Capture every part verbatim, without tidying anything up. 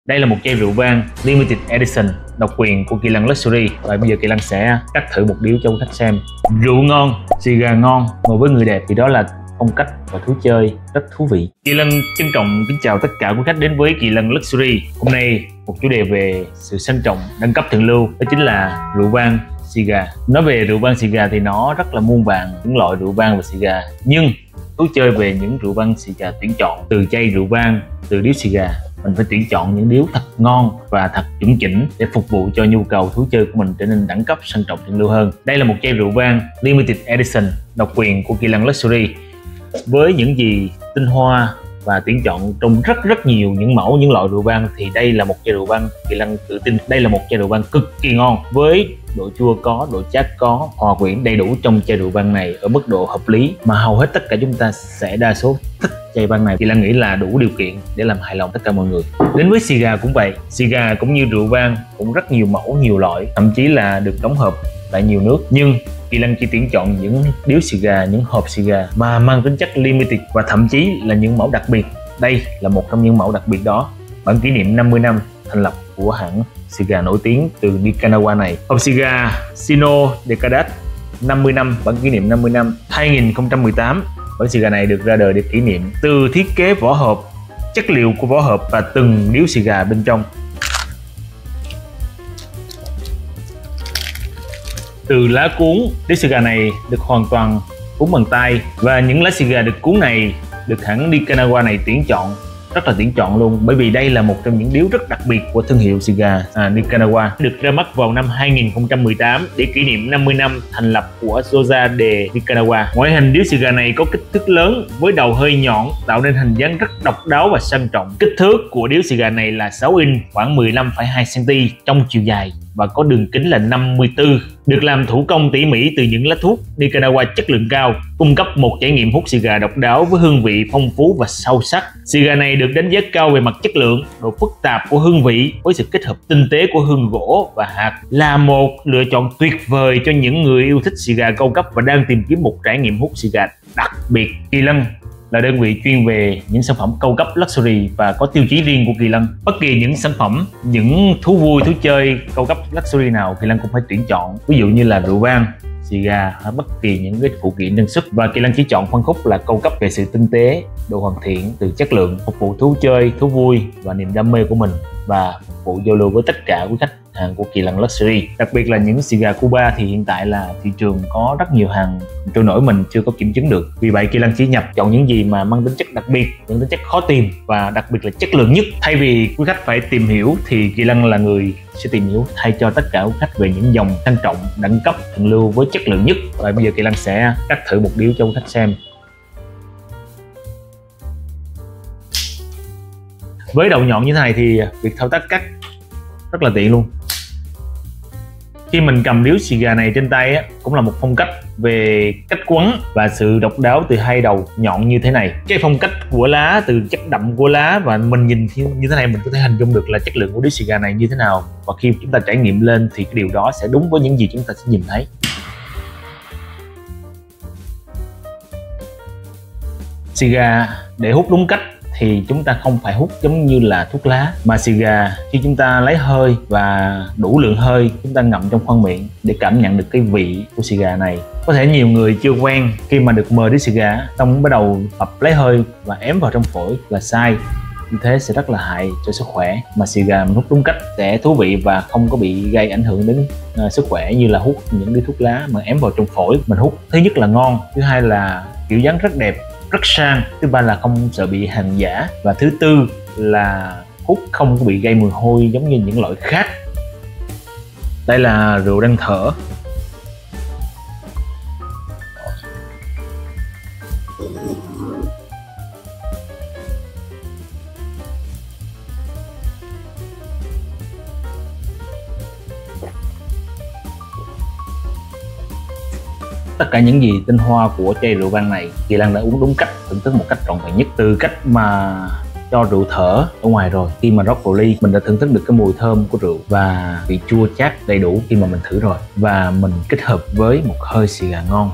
Đây là một chai rượu vang Limited Edition độc quyền của Kỳ Lân Luxury. Và bây giờ Kỳ Lân sẽ cắt thử một điếu cho quý khách xem. Rượu ngon, xì gà ngon, ngồi với người đẹp thì đó là phong cách và thú chơi rất thú vị. Kỳ Lân trân trọng kính chào tất cả quý khách đến với Kỳ Lân Luxury. Hôm nay một chủ đề về sự sang trọng, đẳng cấp thượng lưu, đó chính là rượu vang, xì gà. Nói về rượu vang xì gà thì nó rất là muôn vàn những loại rượu vang và xì gà, nhưng thú chơi về những rượu vang xì gà tuyển chọn từ chai rượu vang, từ điếu xì gà, mình phải tuyển chọn những điếu thật ngon và thật chuẩn chỉnh để phục vụ cho nhu cầu thú chơi của mình trở nên đẳng cấp, sang trọng, thượng lưu hơn. Đây là một chai rượu vang Limited Edition độc quyền của Kỳ Lân Luxury với những gì tinh hoa và tuyển chọn trong rất rất nhiều những mẫu, những loại rượu vang, thì đây là một chai rượu vang Kỳ Lân tự tin đây là một chai rượu vang cực kỳ ngon, với độ chua có, độ chát có, hòa quyện đầy đủ trong chai rượu vang này ở mức độ hợp lý mà hầu hết tất cả chúng ta sẽ đa số thích chai vang này. Kỳ Lân nghĩ là đủ điều kiện để làm hài lòng tất cả mọi người. Đến với xì gà cũng vậy, xì gà cũng như rượu vang cũng rất nhiều mẫu, nhiều loại, thậm chí là được đóng hộp tại nhiều nước, nhưng Kỳ Lân chỉ tuyển chọn những điếu xì gà, những hộp xì gà mà mang tính chất limited và thậm chí là những mẫu đặc biệt. Đây là một trong những mẫu đặc biệt đó, bản kỷ niệm năm mươi năm thành lập của hãng xì gà nổi tiếng từ Nicaragua này. Hộp xì gà Sino Decadas năm mươi năm, bản kỷ niệm năm mươi năm hai nghìn không trăm mười tám. Bản xì gà này được ra đời để kỷ niệm từ thiết kế vỏ hộp, chất liệu của vỏ hộp và từng điếu xì gà bên trong. Từ lá cuốn, điếu xì gà này được hoàn toàn cuốn bằng tay, và những lá xì gà được cuốn này được hãng Nicaragua này tuyển chọn, rất là tuyển chọn luôn, bởi vì đây là một trong những điếu rất đặc biệt của thương hiệu xì gà à, Nicaragua, được ra mắt vào năm hai nghìn không trăm mười tám để kỷ niệm năm mươi năm thành lập của Sosa de Nicaragua. Ngoại hình điếu xì gà này có kích thước lớn với đầu hơi nhọn, tạo nên hình dáng rất độc đáo và sang trọng. Kích thước của điếu xì gà này là sáu inch, khoảng mười lăm phẩy hai xăng-ti-mét trong chiều dài và có đường kính là năm mươi tư, được làm thủ công tỉ mỉ từ những lá thuốc Nicaragua chất lượng cao, cung cấp một trải nghiệm hút xì gà độc đáo với hương vị phong phú và sâu sắc. Xì gà này được đánh giá cao về mặt chất lượng, độ phức tạp của hương vị với sự kết hợp tinh tế của hương gỗ và hạt, là một lựa chọn tuyệt vời cho những người yêu thích xì gà cao cấp và đang tìm kiếm một trải nghiệm hút xì gà đặc biệt. Kỳ Lân là đơn vị chuyên về những sản phẩm cao cấp luxury và có tiêu chí riêng của Kỳ Lân. Bất kỳ những sản phẩm, những thú vui, thú chơi cao cấp luxury nào Kỳ Lân cũng phải tuyển chọn, ví dụ như là rượu vang, xì gà hay bất kỳ những cái phụ kiện trang sức, và Kỳ Lân chỉ chọn phân khúc là cao cấp về sự tinh tế, độ hoàn thiện từ chất lượng, phục vụ thú chơi, thú vui và niềm đam mê của mình, và phục vụ giao lưu với tất cả quý khách hàng của Kỳ Lân Luxury. Đặc biệt là những xì gà Cuba thì hiện tại là thị trường có rất nhiều hàng trôi nổi mình chưa có kiểm chứng được. Vì vậy Kỳ Lân chỉ nhập chọn những gì mà mang tính chất đặc biệt, những tính chất khó tìm và đặc biệt là chất lượng nhất. Thay vì quý khách phải tìm hiểu thì Kỳ Lân là người sẽ tìm hiểu thay cho tất cả quý khách về những dòng sang trọng, đẳng cấp, thượng lưu với chất lượng nhất. Và bây giờ Kỳ Lân sẽ cắt thử một điếu cho quý khách xem. Với đầu nhọn như thế này thì việc thao tác cắt rất là tiện luôn. Khi mình cầm điếu xì gà này trên tay á, cũng là một phong cách về cách quấn và sự độc đáo từ hai đầu nhọn như thế này. Cái phong cách của lá, từ chất đậm của lá, và mình nhìn như thế này mình có thể hình dung được là chất lượng của điếu xì gà này như thế nào. Và khi chúng ta trải nghiệm lên thì cái điều đó sẽ đúng với những gì chúng ta sẽ nhìn thấy. Xì gà để hút đúng cách thì chúng ta không phải hút giống như là thuốc lá, mà xì gà khi chúng ta lấy hơi và đủ lượng hơi chúng ta ngậm trong khoang miệng để cảm nhận được cái vị của xì gà này. Có thể nhiều người chưa quen khi mà được mời đến xì gà xong bắt đầu ập lấy hơi và ém vào trong phổi là sai. Như thế sẽ rất là hại cho sức khỏe, mà xì gà mình hút đúng cách sẽ thú vị và không có bị gây ảnh hưởng đến uh, sức khỏe như là hút những điếu thuốc lá mà ém vào trong phổi. Mình hút thứ nhất là ngon, thứ hai là kiểu dáng rất đẹp, rất sang, thứ ba là không sợ bị hàng giả, và thứ tư là hút không có bị gây mùi hôi giống như những loại khác. Đây là rượu đang thở. Tất cả những gì tinh hoa của chai rượu vang này Kỳ Lân đã uống đúng cách, thưởng thức một cách trọn vẹn nhất. Từ cách mà cho rượu thở ở ngoài rồi, khi mà rót vào ly mình đã thưởng thức được cái mùi thơm của rượu và vị chua chát đầy đủ khi mà mình thử rồi, và mình kết hợp với một hơi xì gà ngon.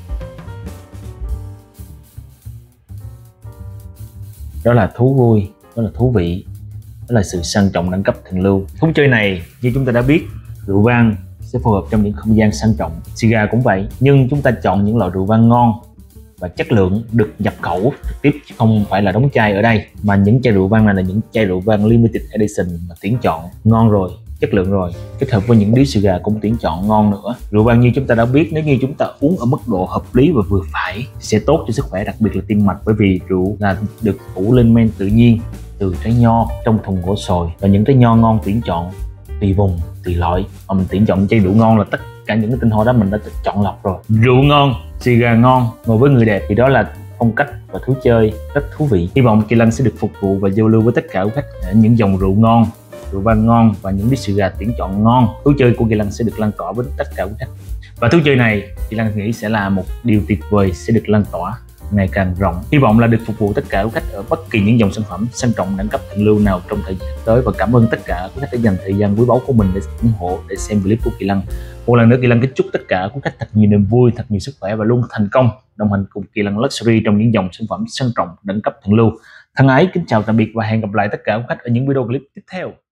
Đó là thú vui, đó là thú vị, đó là sự sang trọng đẳng cấp thượng lưu. Thú chơi này như chúng ta đã biết, rượu vang sẽ phù hợp trong những không gian sang trọng. Cigar cũng vậy, nhưng chúng ta chọn những loại rượu vang ngon và chất lượng được nhập khẩu trực tiếp, chứ không phải là đóng chai ở đây, mà những chai rượu vang này là những chai rượu vang limited edition mà Tiến chọn ngon rồi, chất lượng rồi, kết hợp với những điếu cigar cũng Tiến chọn ngon nữa. Rượu vang như chúng ta đã biết, nếu như chúng ta uống ở mức độ hợp lý và vừa phải sẽ tốt cho sức khỏe, đặc biệt là tim mạch, bởi vì rượu là được ủ lên men tự nhiên từ trái nho trong thùng gỗ sồi, và những trái nho ngon Tiến chọn tùy vùng tùy loại, mà mình Tiến chọn chai rượu ngon là tất cả những cái tinh hoa đó mình đã chọn lọc rồi. Rượu ngon, cigar ngon ngồi với người đẹp thì đó là phong cách và thú chơi rất thú vị. Hy vọng Kỳ Lân sẽ được phục vụ và giao lưu với tất cả quý khách những dòng rượu ngon, rượu vang ngon và những điếu cigar Tiến chọn ngon. Thú chơi của Kỳ Lân sẽ được lan tỏa với tất cả quý khách, và thú chơi này Kỳ Lân nghĩ sẽ là một điều tuyệt vời sẽ được lan tỏa ngày càng rộng. Hy vọng là được phục vụ tất cả quý khách ở bất kỳ những dòng sản phẩm sang trọng đẳng cấp thượng lưu nào trong thời gian tới, và cảm ơn tất cả quý khách đã dành thời gian quý báu của mình để ủng hộ, để xem clip của Kỳ Lân. Một lần nữa Kỳ Lân kính chúc tất cả quý khách thật nhiều niềm vui, thật nhiều sức khỏe và luôn thành công đồng hành cùng Kỳ Lân Luxury trong những dòng sản phẩm sang trọng đẳng cấp thượng lưu. Thân ái kính chào tạm biệt và hẹn gặp lại tất cả quý khách ở những video clip tiếp theo.